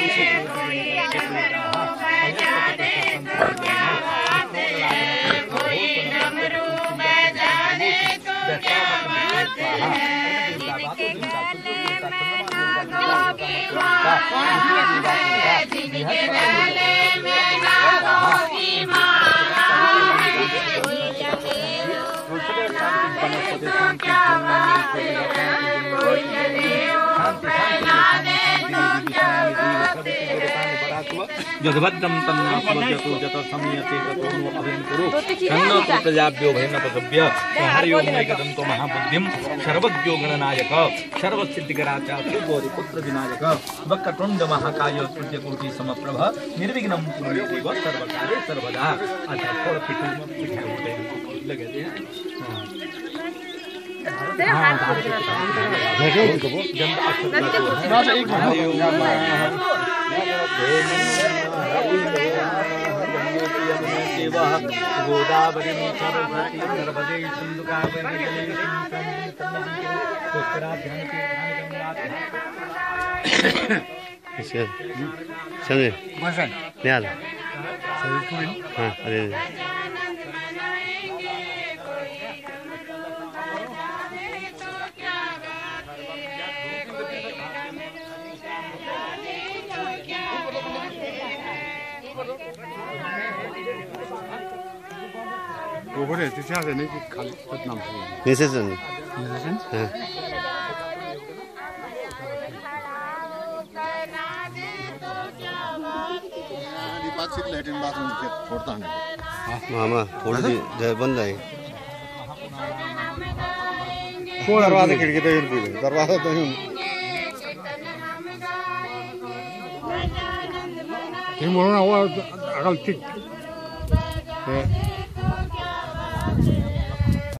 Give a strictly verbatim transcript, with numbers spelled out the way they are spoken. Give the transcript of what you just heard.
यद्भद्रं तन्नास्मद्यतो जत संयते ततो नो अभयं कुरु तन्नो प्रजाभ्यो भयं प्रसभ्य हरिओ मैकदन्तो महाबुद्धिं सर्वज्ञो गणनायक सर्वसिद्धिकराचा त्रिपुरी पुत्र विनायक वक्रतुंड महाकाय सूर्यकोटि समप्रभ निर्विघ्नं कुरु देव सर्वकार्ये सर्वदा। अच्छा थोड़ा पिटू लगे दे हां देखो जनता गोदावरी सरस्वती नर्मदे सिंधु कावेरी इसके चले कौन निहाल हाँ अरे गोबरे तो क्या है नहीं कि खाली नाम से निसेसन निसेसन हाँ ये बात सिर्फ लैट्रिन बाथरूम के छोड़ता है मामा थोड़ी सी जगह बंद है दरवाजा खिड़की तो यूं भी दरवाजा तो यूं ये मोरना हुआ अगल ठीक